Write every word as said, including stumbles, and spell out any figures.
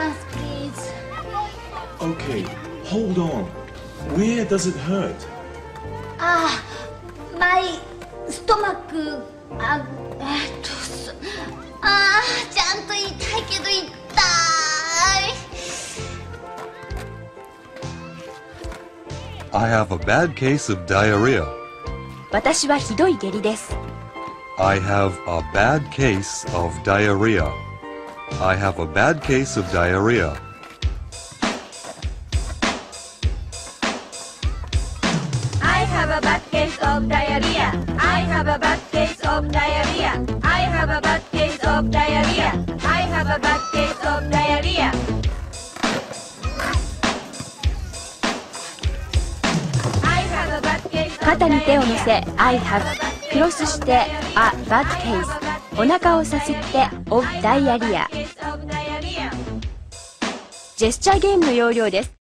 chance, please. Okay, hold on. Where does it hurt? Ah, my stomach. あ、えっと、そあー、ちゃんと痛いけど痛い。 I have a bad case of diarrhea. 私はひどい下痢です。 I have a bad case of diarrhea. I have a bad case of diarrhea. I have a bad case of diarrhea. I have a bad case of diarrhea. I have a bad case of diarrhea. I have a bad case of diarrhea. 肩に手を乗せ I have クロスして A bad case お腹をさすって of diarrhea ジェスチャーゲームの要領です。